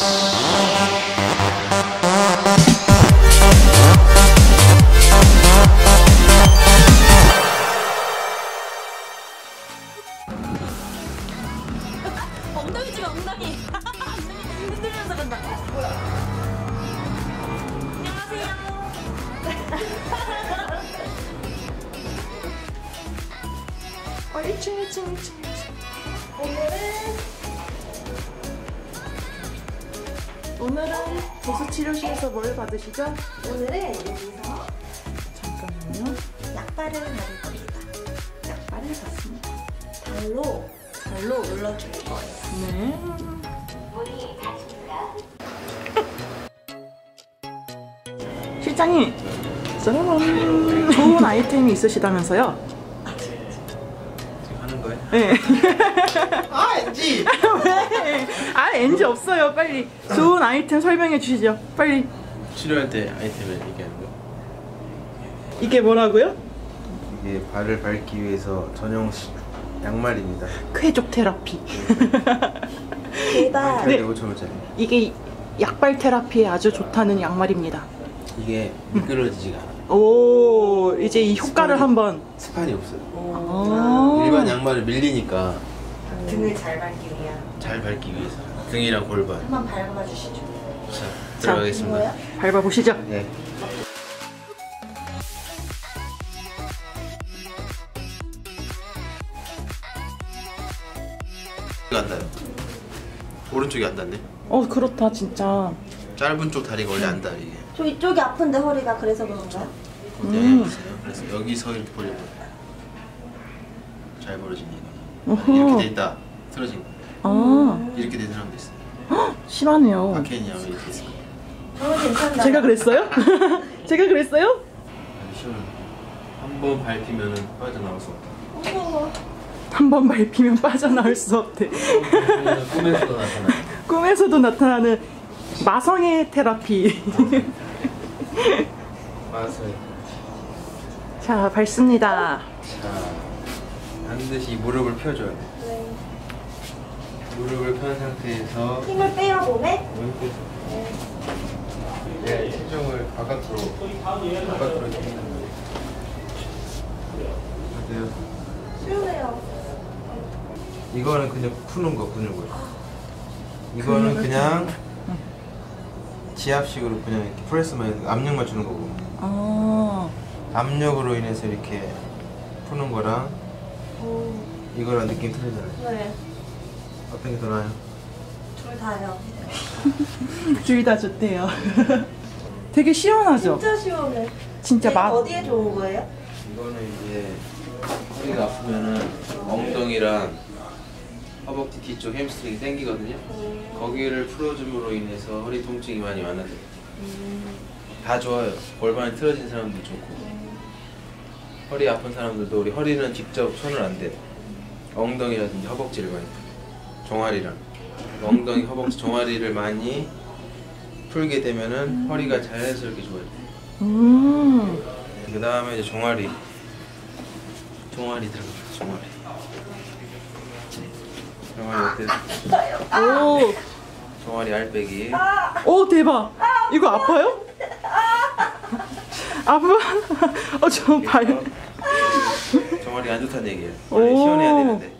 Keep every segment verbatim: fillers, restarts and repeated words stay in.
엉덩이 지금 엉덩이. 엉덩이 흔들면서 간다. 뭐야? 안녕하세요. 어, 일 층, 일 층, 일 층, 일 층. 오늘은 오늘은 보수치료실에서 뭘 받으시죠? 오늘은 여기서 잠깐만요. 약발을 받을 겁니다. 약발을 받습니다. 발로 발로 눌러줄 거예요. 네. 실장님, 짜라란. 좋은 아이템이 있으시다면서요? 지금 하는 거예요? 네. 아, 엔지! 왜? 아, 엔지 없어요. 빨리 좋은 아이템 설명해 주시죠. 빨리. 치료할 때 아이템을 얘기하는 거. 이게 뭐라고요? 이게 발을 밟기 위해서 전용 시- 양말입니다. 쾌족 테라피. 제가 네. 오천 원짜리. 이게 약발 테라피에 아주 좋다는 양말입니다. 이게 미끄러지지가 않아. 오, 이제 이 효과를 스판이- 한번. 스판이 없어요. 아. 일반 양말을 밀리니까 등을 잘 밟기 위한 잘 밟기 위해서 등이랑 골반. 한번 밟아 주시죠. 자, 들어가겠습니다. 뭐야? 밟아 보시죠. 네. 이거 안 닿아요. 오른쪽이 안 닿네. 어, 그렇다 진짜. 짧은 쪽 다리가 원래 안 닿아 이게. 저 이쪽이 아픈데 허리가 그래서 그런가요? 근데 음. 있어요. 그래서 여기서 이렇게 벌려요. 잘 벌어지네 어허. 이거. 이렇게 돼 있다. 틀어진 거. 아, 이렇게 된 사람도 있어요. 심하네요. 박혜인이 하면 이렇게 있을 거예요. 저는 괜찮다. 제가 그랬어요? 제가 그랬어요? 아니 시원. 한번 밟히면은 빠져나올 수 없다. 무서워. 한 번 밟히면 빠져나올 수 없대. 꿈에서도 나타나. 꿈에서도 나타나는 마성의 테라피. 맞아요. 자, 밟습니다. 자, 반드시 무릎을 펴줘야 돼. 네. 무릎을 편 상태에서 힘을 빼요 몸에. 이렇게 네, 체중을 바깥으로 바깥으로 당기는 거예요. 어때요? 시원해요. 이거는 그냥 푸는 거 근육을. 이거는 그냥 지압식으로 그냥 이렇게 프레스만 해서 압력만 주는 거고. 아, 압력으로 인해서 이렇게 푸는 거랑 오. 이거랑 느낌 틀리잖아요. 네. 어떤 게 더 나아요? 둘 다요. 둘 다 좋대요. 되게 시원하죠? 진짜 시원해. 진짜 이게 맛. 어디에 좋은 거예요? 이거는 이제 허리가 아프면은 엉덩이랑 허벅지 뒤쪽 햄스트링이 당기거든요. 거기를 풀어줌으로 인해서 허리 통증이 많이 완화돼요. 다 좋아요. 골반이 틀어진 사람도 좋고 허리 아픈 사람들도 우리 허리는 직접 손을 안 대요. 엉덩이라든지 허벅지를 많이 풀어요. 종아리랑 엉덩이, 허벅지, 종아리를 많이 풀게 되면은 허리가 자연스럽게 좋아져요. 음. 그 다음에 이제 종아리 종아리 들어갑니다. 종아리 종아리 어때요? 오, 종아리 알배기. 오, 대박. 이거 아파요? 아파? 어, 저 발. 종아리 안 좋다는 얘기예요. 원래 오. 시원해야 되는데.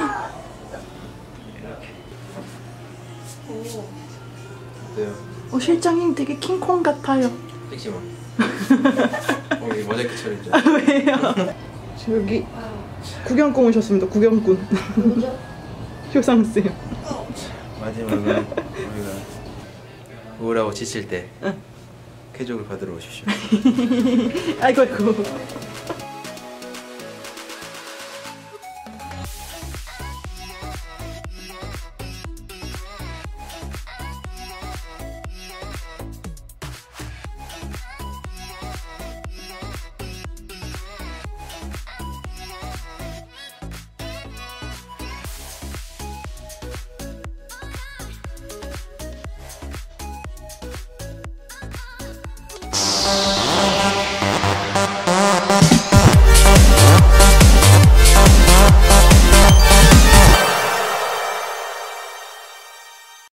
이렇게. 어때요? 어, 실장님 되게 킹콩 같아요. 찍지 마. 어, 이게 모자이크 처리죠. 아, 왜요? 저 여기 구경꾼 오셨습니다. 구경꾼. 누구죠? 효상쌤. 마지막은 우리가 우울하고 지칠 때 쾌족을 받으러 오십시오. 아이고, 아이고. 안녕.